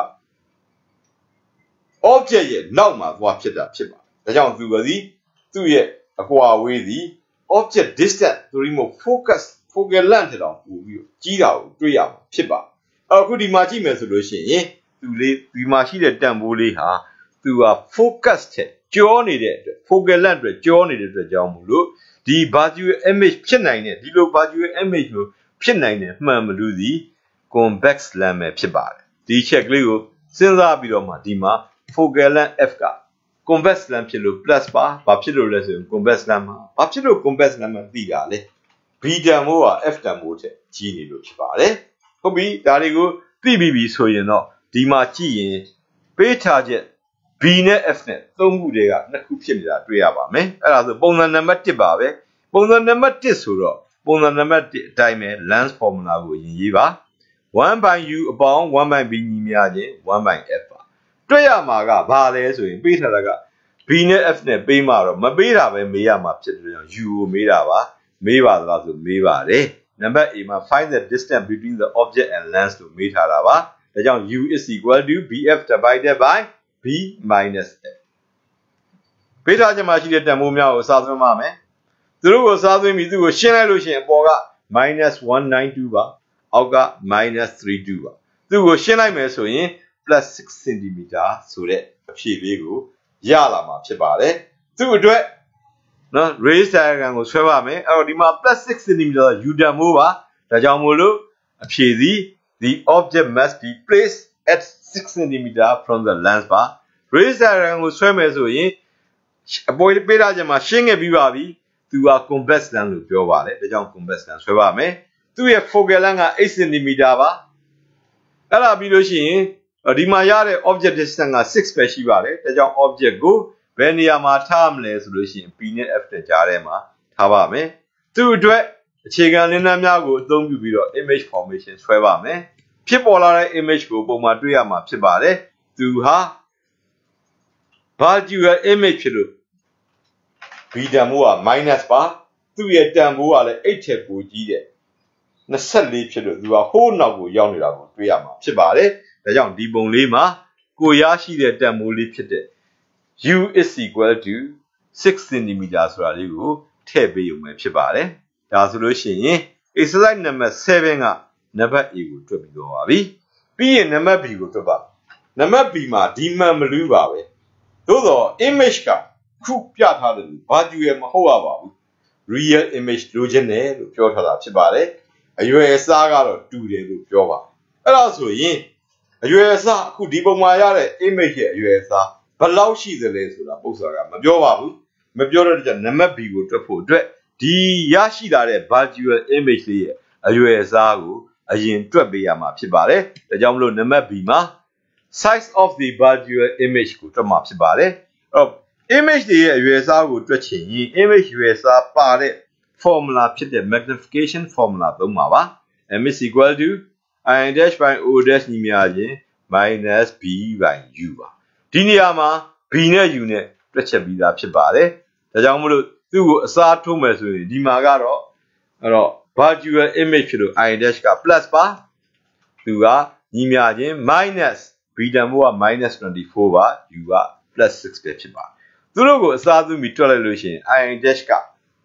object ရဲ့နောက်မှာသွားဖြစ်တာဖြစ်ပါတယ်ဒါကြောင့်သူကသည်သူ့ရဲ့အကွာအဝေးသည် object distance သို့မဟုတ် focal length တောင်ပို့ပြီးကြီးတာကိုတွေ့ရမှာဖြစ်ပါအခုဒီမှာကြည့်မယ်ဆိုလို့ရှိရင်သူလေးဒီမှာရှိတဲ့တန်ဖိုးလေးဟာသူက focus ထက်ကျောနေတဲ့အတွက် focal length အတွက်ကျောနေတဲ့အတွက်ကြောင့်မို့လို့ဒီ virtual image ဖြစ်နိုင်တဲ့ဒီလို virtual image ကိုဖြစ်နိုင်တဲ့မှန်မလို့သည် convex lens ပဲဖြစ်ပါတယ်ဒီချက်ကလေးကိုစဉ်းစားပြီးတော့မှဒီမှာ focal length f က convex lens ဖြစ်လို့ plus ပါဘာဖြစ်လို့လဲဆိုရင် convex lens မှာဘာဖြစ်လို့ convex lens မှာသိတာလဲ b တန်ဖိုးက f တန်ဖိုးထက်ကြီးနေလို့ဖြစ်ပါတယ်ဟုတ်ပြီဒါတွေကိုသိပြီးပြီဆိုရင်တော့ဒီမှာကြည့်ရင်ပေးထားချက် b နဲ့ f နဲ့သုံးခုတည်းကနှစ်ခုဖြစ်နေတာတွေ့ရပါမယ်အဲ့ဒါဆိုပုံစံနံပါတ်1ပါပဲပုံစံနံပါတ်1ဆိုတော့ပုံစံနံပါတ်1အတိုင်းပဲ lens formula ကိုရင်ရေးပါ1 by u အပေါင်း1 by b ညီမျှခြင်း1 by f ပါတွေ့ရမှာကဘာလဲဆိုရင်ပေးထားတာက b နဲ့ f နဲ့ပေးမှာတော့မပေးတာပဲမေးရမှာဖြစ်တယ်ကြောင့် u ကိုမေးတာပါမေးပါသလားဆိုမေးပါတယ်နံပါတ် A မှာ find the distance between the object and lens လို့မေးထားတာပါဒါကြောင့် u is equal to bf divided by b minus f ပေးထားချက်မှာရှိတဲ့တန်ဖိုးများကိုအစားသွင်းပါမယ်သူတို့ကိုအစားသွင်းပြီးသူ့ကိုရှင်းလိုက်လို့ရှိရင်အပေါ်က -192 ပါအောက်က -32 ပါသူ့ကိုရှင်းလိုက်မယ်ဆိုရင် +6 cm ဆိုတဲ့အဖြေလေးကိုရလာမှာဖြစ်ပါတယ်သူ့အတွက်နော် raise diagram ကိုဆွဲပါမယ်အဲ့တော့ဒီမှာ +6 cm u တန်ဖိုးပါဒါကြောင့်မို့လို့အဖြေသည် the object must be placed at 6 cm from the lens ပါ raise diagram ကိုဆွဲမယ်ဆိုရင်အပေါ်ပေးထားခြင်းမှာရှင်းခဲ့ပြီးပါပြီသူက convex lens လို့ပြောပါတယ်ဒါကြောင့် convex lens ဆွဲပါမယ်သူ့ရဲ့ focal length က8 cm ပါအဲ့ဒါပြီးလို့ရှိရင်ဒီမှာရတဲ့ object distance က6ပဲရှိပါတယ်ဒါကြောင့် object ကိုဘယ်နေရာမှာထားမလဲဆိုလို့ရှိရင် P နဲ့ F နဲ့ကြားထဲမှာထားပါမယ်သူ့အတွက်အခြေခံလင်းနှန်းများကိုအသုံးပြုပြီးတော့ image formation ဆွဲပါမယ်ဖြစ်ပေါ်လာတဲ့ image ကိုပုံမှန်တွေ့ရမှာဖြစ်ပါတယ်သူဟာ virtual image ဖြစ်လို့ b တန်ဖိုးက minus ပါသူ့ရဲ့တန်ဖိုးကလည်း8ထက်ပိုကြီးတဲ့24ဖြစ်လို့သူကဟိုးနောက်ကိုရောက်နေတာကိုတွေ့ရမှာဖြစ်ပါတယ်ဒါကြောင့်ဒီပုံလေးမှာကိုရရှိတဲ့တန်ဖိုးလေးဖြစ်တဲ့ u is equal to 6 cm ဆိုတာလေးကိုထည့်ပေးရုံပဲဖြစ်ပါတယ်ဒါဆိုလို့ရှိရင် exercise number 7ကနံပါတ် A ကိုတွက်ပြီးတော့ပါပြီပြီးရင်နံပါတ် B ကိုတွက်ပါနံပါတ် B မှာဒီမှန်မလူးပါပဲသို့တော့ image ကခုပြထားတယ်လို့ virtual မဟုတ်ရပါဘူး real image လိုချင်တယ်လို့ပြောထားတာဖြစ်ပါတယ်အရွယ်အစားကတော့တူတယ်လို့ပြောပါအဲ့ဒါဆိုရင်အရွယ်အစားအခုဒီပုံမှာရတဲ့ image ရဲ့အရွယ်အစားဘယ်လောက်ရှိသလဲဆိုတာပု္ပ္ပာကမပြောပါဘူးမပြောတော့တဲ့နံပါတ် B ကိုတွက်ဖို့အတွက်ဒီရရှိလာတဲ့ virtual image လေးရဲ့အရွယ်အစားကိုအရင်တွက်ပေးရမှာဖြစ်ပါတယ်ဒါကြောင့်မလို့နံပါတ် B မှာ size of the virtual image ကိုတွက်မှာဖြစ်ပါတယ်အဲ့တော့ image တွေရဲ့အရွယ်အစားကိုတွက်ချင်ရင် image ရွယ်အစားပါတဲ့ formula ဖြစ်တဲ့ magnification formula သုံးပါပါ m is equal to i dash by o dash ညီမျှခြင်း minus b by u ပါဒီနေရာမှာ b နဲ့ u နဲ့တွက်ချက်ပြီးသားဖြစ်ပါတယ်ဒါကြောင့်မို့လို့သူ့ကိုအစားထိုးမယ်ဆိုရင်ဒီမှာကတော့အဲ့တော့ virtual image ဖြစ်လို့ i dash က plus ပါသူကညီမျှခြင်း minus b တန်ဖိုးက -24 ပါ u က +6 ပဲဖြစ်ပါတယ်သူတို့ကိုအစားသွင်းပြီးတွက်လိုက်လို့ရှိရင် i dash က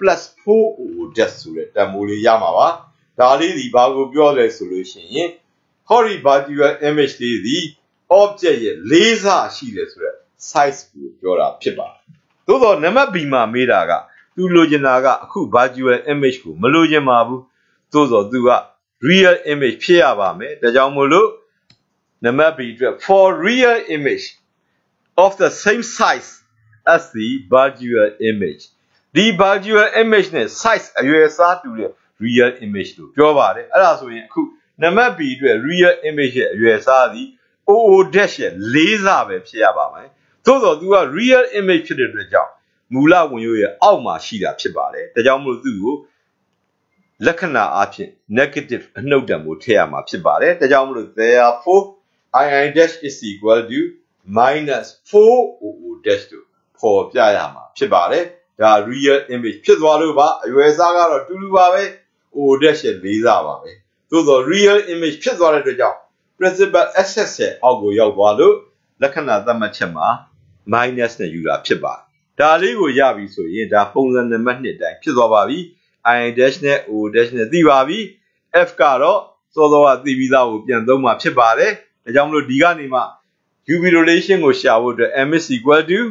+4o dash ဆိုတဲ့တန်ဖိုးလေးရမှာပါဒါလေးဒီဘာကိုပြောလဲဆိုလို့ရှိရင်ဟောဒီ virtual image လေးဒီ object ရဲ့လေးစားရှိတယ်ဆိုတဲ့ size ကိုပြောတာဖြစ်ပါတယ်သို့တော့နံပါတ် B မှာမေးတာကသူလိုချင်တာကအခု virtual image ကိုမလိုချင်ပါဘူးသို့တော့သူက real image ဖြစ်ရပါမယ်ဒါကြောင့်မို့လို့နံပါတ် B အတွက် for real image of the same size as the virtual image ဒီ virtual image နဲ့ size အရွယ်အစားတူတဲ့ real image လို့ပြောပါတယ်အဲ့ဒါဆိုရင်အခုနံပါတ် B အတွက် real image ရဲ့အရွယ်အစားသည် oo dash ရဲ့လေးစားပဲဖြစ်ရပါမယ်သို့တော့သူက real image ဖြစ်တဲ့အတွက်ကြောင့်မူလဝင်ရိုးရဲ့အောက်မှာရှိတာဖြစ်ပါတယ်ဒါကြောင့်မလို့သူ့ကိုလက္ခဏာအဖြစ် negative အနှုတ်တံပိုးထည့်ရမှာဖြစ်ပါတယ်ဒါကြောင့်မလို့ therefore ii dash is equal to minus 4oo dash တို့ပေါ်ပြရမှာဖြစ်ပါတယ်ဒါ real image ဖြစ်သွားလို့ပါအရွယ်စားကတော့တူတူပါပဲ o dash ရဲ့လေးစားပါပဲသို့သော real image ဖြစ်သွားတဲ့အတွက်ကြောင့် principal access ရဲ့အောက်ကိုရောက်သွားလို့လက္ခဏာသတ်မှတ်ချက်မှာ minus နဲ့ယူတာဖြစ်ပါတယ်ဒါလေးကိုရပြီဆိုရင်ဒါပုံစံနံပါတ်2အတိုင်းဖြစ်သွားပါပြီ i dash နဲ့ o dash နဲ့သိပါပြီ f ကတော့စောစောကသိပြီးသားကိုပြန်သုံးမှာဖြစ်ပါတယ်ဒါကြောင့်မလို့ဒီကနေမှ UV relation ကိုရှာဖို့အတွက် m is equal to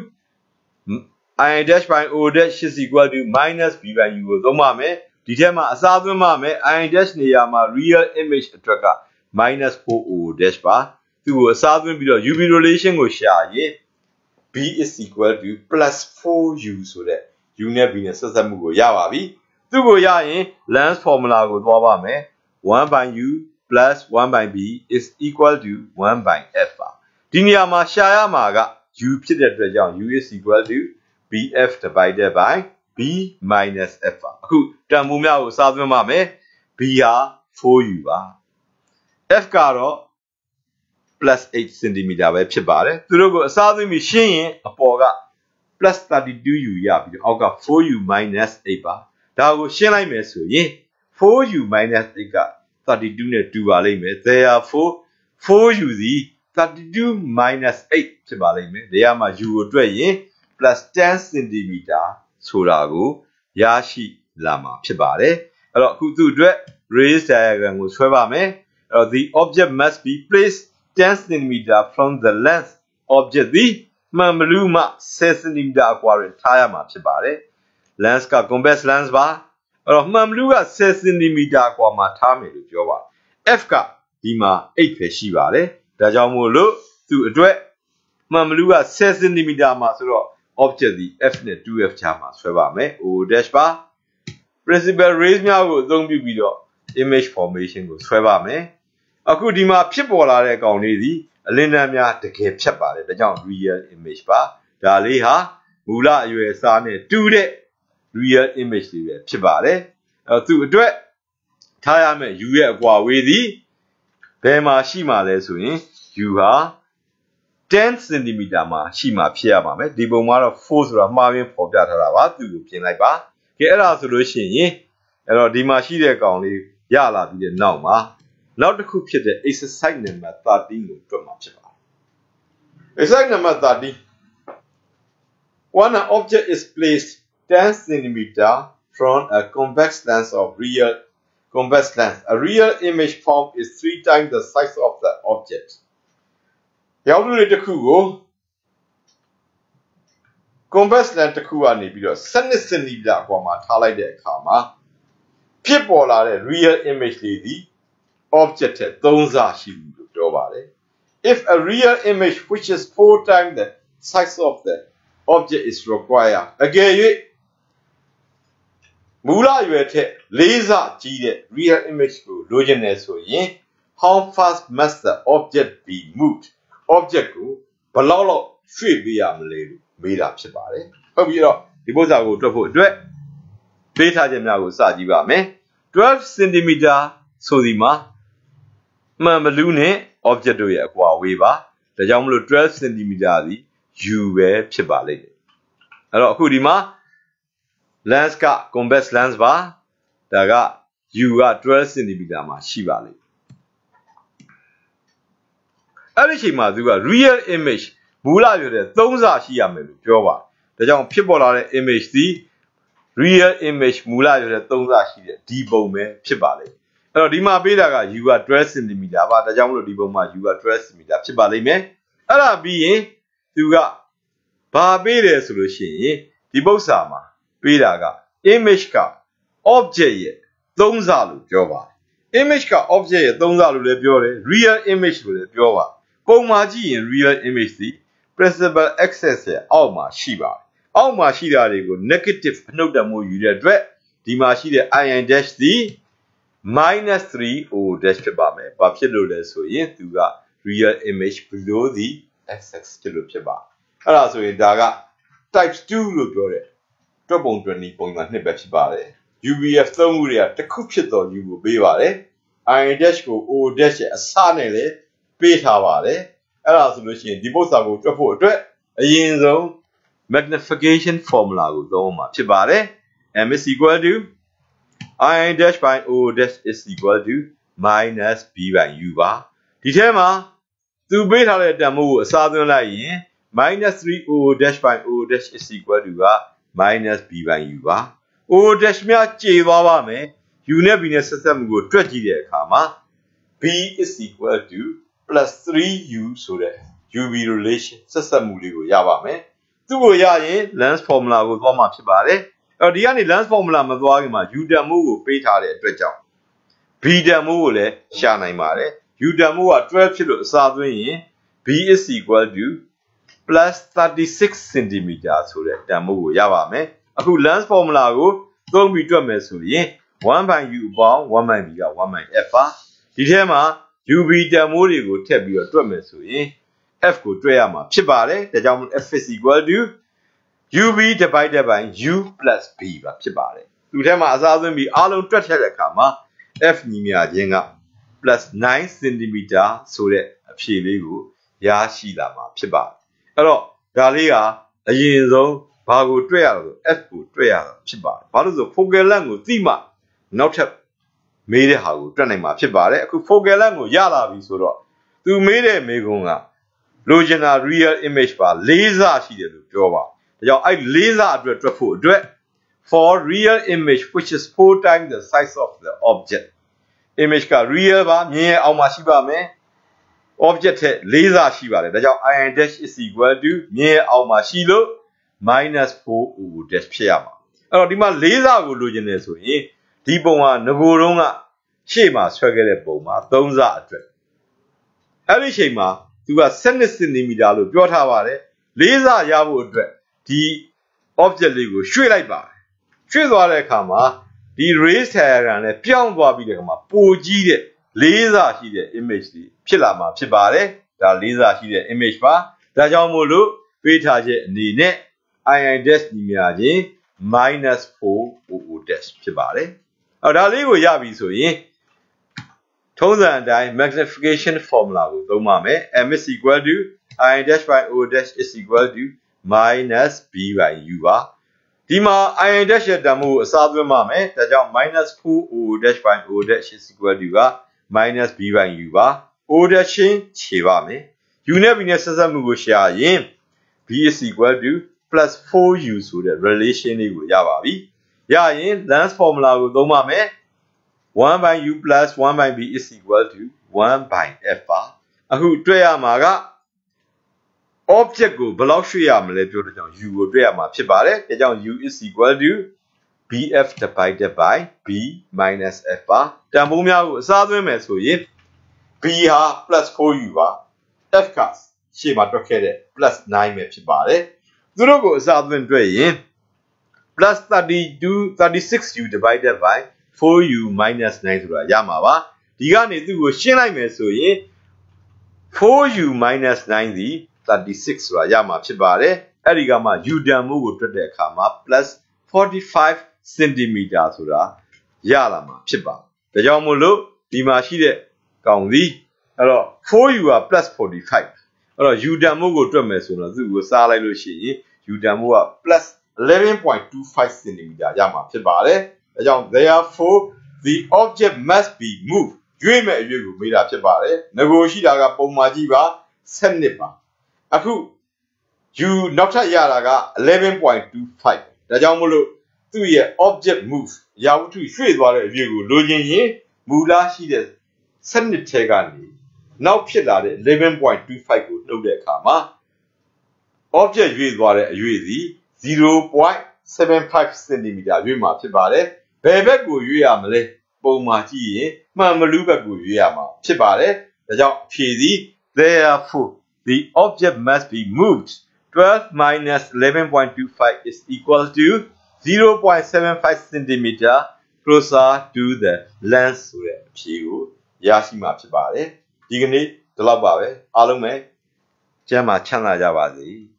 i dash by o dash is equal to minus b by u ကိုသုံးပါမယ်ဒီထဲမှာအစားသွင်းပါမယ် i dash နေရာမှာ real image အတွက်က minus 4o dash ပါသူ့ကိုအစားသွင်းပြီးတော့ UV relation ကိုရှာရင် b is equal to plus 4u ဆိုတဲ့ u နဲ့ b နဲ့ဆက်စပ်မှုကိုရပါပြီသူ့ကိုရရင် length formula ကိုသွားပါမယ် 1 by u plus 1 by b is equal to 1 by f ပါဒီနေရာမှာရှာရမှာက u ဖြစ်တဲ့အတွက်ကြောင့် u is equal to bf divided by b minus f ပါအခုတန်ဖိုးများကိုအစားသွင်းပါမယ် b ဟာ 4u ပါ f ကတော့ plus 8 cm ပဲဖြစ်ပါတယ်သူတို့ကိုအစားသွင်းပြီးရှင်းရင်အပေါ်က plus 32u ရပြီးတော့အောက်က 4u minus 8ပါဒါကိုရှင်းလိုက်မယ်ဆိုရင် 4u minus 8က 32နဲ့တူပါလိမ့်မယ် therefore 4u သည် 32 minus 8ဖြစ်ပါလိမ့်မယ်ဒီကမှာ u ကိုတွက်ရင် plus 10 cm ဆိုတာကိုရရှိလာမှာဖြစ်ပါတယ်အဲ့တော့အခုသူ့အတွက် raised diagram ကိုဆွဲပါမယ်အဲ့တော့ the object must be placed 10 cm from the length object သည်မှန်ဘလူးမှ10 cm အကွာတွင်ထားရမှာဖြစ်ပါတယ် length က convex length ပါအဲ့တော့မှန်ဘလူးက10 cm အကွာမှာထားမယ်လို့ပြောပါ f ကဒီမှာ8ပဲရှိပါတယ်ဒါကြောင့်မို့လို့သူ့အတွက်မှန်ဘလူးက10 cm မှာဆိုတော့ object ဒီ f နဲ့ 2f ချာမှာဆွဲပါမယ် o dash ပါ principal rays များကိုအသုံးပြုပြီးတော့ image formation ကိုဆွဲပါမယ်အခုဒီမှာဖြစ်ပေါ်လာတဲ့အကောင်လေးဒီအလင်းတန်းများတကယ်ဖြတ်ပါတယ်ဒါကြောင့် real image ပါဒါလေးဟာမူလအရွယ်အစားနဲ့တူတဲ့ real image လေးပဲဖြစ်ပါတယ်အဲ့တော့သူ့အတွက်ထားရမယ့် u ရဲ့အကွာအဝေးသည်ဘယ်မှာရှိမှလဲဆိုရင် u ဟာ10 cm မှာရှိမှဖြစ်ရပါမယ်ဒီပုံမှာတော့4ဆိုတာမှားရင်းပေါ်ပြထားတာပါသူ့ကိုပြင်လိုက်ပါကဲအဲ့ဒါဆိုလို့ရှိရင်အဲ့တော့ဒီမှာရှိတဲ့ကောင်လေးရလာပြီးတဲ့နောက်မှာနောက်တစ်ခုဖြစ်တဲ့ exercise number 13ကိုတွက်မှာဖြစ်ပါတယ် exercise number 13 when an object is placed 10 cm from a convex lens of real convex lens a real image form is 3 times the size of the object ရောက်လို့တစ်ခုကို convex lens တစ်ခုကနေပြီးတော့12 cm အကွာမှာထားလိုက်တဲ့အခါမှာဖြစ်ပေါ်လာတဲ့ real image လေးဒီ object ရဲ့3ဆရှိဘူးလို့ပြောပါတယ် if a real image which is 4 times the size of the object is required အကယ်၍မူလရွယ်ထက်4ဆကြီးတဲ့ real image ကိုလိုချင်တယ်ဆိုရင် how fast must the object be moved object ကိုဘယ်လောက်လောက်ရွှေ့ပေးရမလဲလို့မေးတာဖြစ်ပါတယ်ဟုတ်ပြီတော့ဒီပုဒ်စာကိုတွက်ဖို့အတွက်ပေးထားချက်များကိုစကြည့်ပါမယ်12 cm ဆိုဒီမှာမှန်ဘလူးနဲ့ object တို့ရဲ့အကွာအဝေးပါဒါကြောင့်မလို့12 cm သည် u ပဲဖြစ်ပါလိမ့်မယ်အဲ့တော့အခုဒီမှာ lens က convex lens ပါဒါက u က12 cm မှာရှိပါလိမ့်အဲ့ဒီအချိန်မှာသူက real image မူလရွယ်တဲ့3ဆရှိရမယ်လို့ပြောပါဒါကြောင့်ဖြစ်ပေါ်လာတဲ့ image သည် real image မူလရွယ်တဲ့3ဆရှိတဲ့ဒီပုံပဲဖြစ်ပါလိမ့်အဲ့တော့ဒီမှာပေးတာက u က12 cm ပါဒါကြောင့်မလို့ဒီပုံမှာ u က12 cm ဖြစ်ပါလိမ့်မယ်အဲ့ဒါပြီးရင်သူကဘာပေးတယ်ဆိုလို့ရှိရင်ဒီပုဒ်စာမှာပေးတာက image က object ရဲ့3ဆလို့ပြောပါတယ် image က object ရဲ့3ဆလို့လည်းပြောတယ် real image လို့လည်းပြောပါပုံမှာကြည့်ရင် real image ဒီ principal axis ရဲ့အောက်မှာရှိပါတယ်အောက်မှာရှိတာတွေကို negative အနှုတ်တံမိုးယူတဲ့အတွက်ဒီမှာရှိတဲ့ ion dash ဒီ minus 3o dash ဖြစ်ပါမယ်ဘာဖြစ်လို့လဲဆိုရင်သူက real image below the x-axis ဖြစ်လို့ဖြစ်ပါအဲ့ဒါဆိုရင်ဒါက types 2လို့ပြောတယ်တွက်ပုံတွက်နည်းပုံမှန်နှစ်ပဲဖြစ်ပါတယ် UVF သုံးခုတွေကတစ်ခုဖြစ်တော့ U ကိုပေးပါတယ် I dash ကို O dash ရဲ့အစနဲ့လည်းပေးထားပါတယ်အဲ့ဒါဆိုလို့ရှိရင်ဒီပုဒ်စာကိုတွက်ဖို့အတွက်အရင်ဆုံး magnification formula ကိုသုံးမှာဖြစ်ပါတယ် M is equal to I dash by O dash is equal to minus B by U ပါဒီထဲမှာသူပေးထားတဲ့တန်ဖိုးကိုအစားသွင်းလိုက်ရင် minus 3 O dash by O dash is equal to က minus B by U ပါ O dash များကျေသွားပါမယ် U နဲ့ B နဲ့ဆက်ဆက်မှုကိုတွက်ကြည့်တဲ့အခါမှာ B is equal to plus 3U ဆိုတဲ့ UV relation ဆက်ဆက်မှုလေးကိုရပါမယ်သူ့ကိုရရင် length formula ကိုသွားမှာဖြစ်ပါတယ်အဲ့တော့ဒီကနေ length formula မသွားခင်မှာ U တန်ဖိုးကိုပေးထားတဲ့အတွက်ကြောင့် B တန်ဖိုးကိုလည်းရှာနိုင်ပါတယ် U တန်ဖိုးက12ဖြစ်လို့အစားသွင်းရင် B is equal to plus 36 cm ဆိုတဲ့တန်ဖိုးကိုရပါမယ်အခု length formula ကိုသုံးပြီးတွက်မယ်ဆိုရင် 1 by U ပေါင်း1 by B က1 by F ပါဒီထဲမှာ UV တန်ဖိုးတွေကိုထည့်ပြီးတော့တွက်မယ်ဆိုရင် F ကိုတွက်ရမှာဖြစ်ပါတယ်ဒါကြောင့် F is equal to UV divided by U plus B ပါဖြစ်ပါတယ်သူထဲမှာအစားသွင်းပြီးအားလုံးတွက်ထည့်တဲ့အခါမှာ F ညီမျှခြင်းက plus 9 cm ဆိုတဲ့အဖြေလေးကိုရရှိလာမှာဖြစ်ပါတယ်အဲ့တော့ဒါလေးကအရင်ဆုံးဘာကိုတွက်ရလို့ F ကိုတွက်ရတာဖြစ်ပါတယ်ဘာလို့ဆို focal length ကိုသိမှနောက်ထပ်မေးတဲ့ဟာကိုတွက်နိုင်မှာဖြစ်ပါတယ်အခု focal length ကိုရလာပြီဆိုတော့သူမေးတဲ့မေးခွန်းကလိုချင်တာ real image ပါ၄စရှိတယ်လို့ပြောပါဒါကြောင့်အဲ့၄စအတွက်တွက်ဖို့အတွက် for real image which is 4 times the size of the object image က real ပါမြင်ရအောင်မှာရှိပါမယ် object ထက်၄စရှိပါတယ်ဒါကြောင့် I dash is equal to မြင်ရအောင်မှာရှိလို့ minus 4 O dash ဖြစ်ရမှာအဲ့တော့ဒီမှာ၄စကိုလိုချင်တယ်ဆိုရင်ဒီပုံကငကိုတုံးကရှေ့မှာဆွဲခဲ့တဲ့ပုံမှာ3စအတွက်အဲ့ဒီချိန်မှာသူက12 cm လို့ပြောထားပါတယ်၄စရဖို့အတွက်ဒီ object လေးကိုရွှေ့လိုက်ပါတယ်ရွှေ့သွားတဲ့အခါမှာဒီ raise diagram နဲ့ပြောင်းသွားပြီးတဲ့အခါမှာပိုကြီးတဲ့၄စရှိတဲ့ image တွေဖြစ်လာမှာဖြစ်ပါတယ်ဒါ၄စရှိတဲ့ image ပါဒါကြောင့်မို့လို့ပေးထားချက်အနေနဲ့ I dash ညီမျှခြင်း minus 4 OO dash ဖြစ်ပါတယ်အဲ့ဒါလေးကိုရပြီဆိုရင်ထုံးစံအတိုင်း magnification formula ကိုသုံးပါမယ် M is equal to I dash by O dash is equal to minus B by U ပါဒီမှာ I dash ရဲ့တန်ဖိုးကိုအစားသွင်းပါမယ်ဒါကြောင့် minus 4 O dash by O dash is equal to က minus B by U ပါ O dash ရှင်းခြေပါမယ် U နဲ့ B နဲ့ဆက်ဆက်မှုကိုရှာရင် B is equal to plus 4U ဆိုတဲ့ relation လေးကိုရပါပြီရရင် length formula ကိုသုံးပါမယ်1 by U plus 1 by B is equal to 1 by F ပါအခုတွေ့ရမှာက object ကိုဘယ်လောက်ရွှေ့ရမလဲပြောတဲ့ကြောင့် U ကိုတွေ့ရမှာဖြစ်ပါတယ်ဒါကြောင့် U is equal to BF divided by B minus F ပါတန်ဖိုးများကိုအစားသွင်းမယ်ဆိုရင် B ဟာ plus 4U ပါ F ကရှေ့မှာတွက်ခဲ့တဲ့ plus 9ပဲဖြစ်ပါတယ်သူတို့ကိုအစားသွင်းတွေ့ရင် plus 36U divided by 4U minus 9ဆိုတာရမှာပါဒီကနေသူ့ကိုရှင်းလိုက်မယ်ဆိုရင် 4U minus 9ဒီ36ဆိုတာရမှာဖြစ်ပါတယ်အဲ့ဒီကမှ U တန်ဖိုးကိုတွက်တဲ့အခါမှာ plus 45 cm ဆိုတာရလာမှာဖြစ်ပါတယ်ဒါကြောင့်မို့လို့ဒီမှာရှိတဲ့ကောင်စီအဲ့တော့ 4U က plus 45အဲ့တော့ U တန်ဖိုးကိုတွက်မယ်ဆိုတော့သူ့ကိုစားလိုက်လို့ရှိရင် U တန်ဖိုးက plus 11.25 cm ရမှာဖြစ်ပါတယ်ဒါကြောင့် therefore the object must be moved ရွေ့မဲ့အရွေ့ကိုမေးတာဖြစ်ပါတယ်ငကိုရှိတာကပုံမှန်ကြီးပါ7ပါအခု U နောက်ထပ်ရတာက 11.25ဒါကြောင့်မို့လို့သူ့ရဲ့ object move ရာဝတ္ထုရွှေ့သွားတဲ့အရွေ့ကိုလိုချင်ရင်မူလရှိတဲ့7ထဲကနေနောက်ဖြစ်လာတဲ့ 11.25 ကိုနှုတ်တဲ့အခါမှာ object ရွေ့သွားတဲ့အရွေ့စီ 0.75 cm ရွေ့မှာဖြစ်ပါတယ်ဘယ်ဘက်ကိုရွေ့ရမလဲပုံမှာကြည့်ရင်မှန်မလူးဘက်ကိုရွေ့ရမှာဖြစ်ပါတယ်ဒါကြောင့်ဖြေစီ therefore the object must be moved 12 minus 11.25 is equal to 0.75 cm closer to the length ဆိုတဲ့အဖြေကိုရရှိမှာဖြစ်ပါတယ်ဒီကနေ့ဒီလောက်ပါပဲအားလုံးပဲကျမ်းမာချမ်းသာကြပါစေ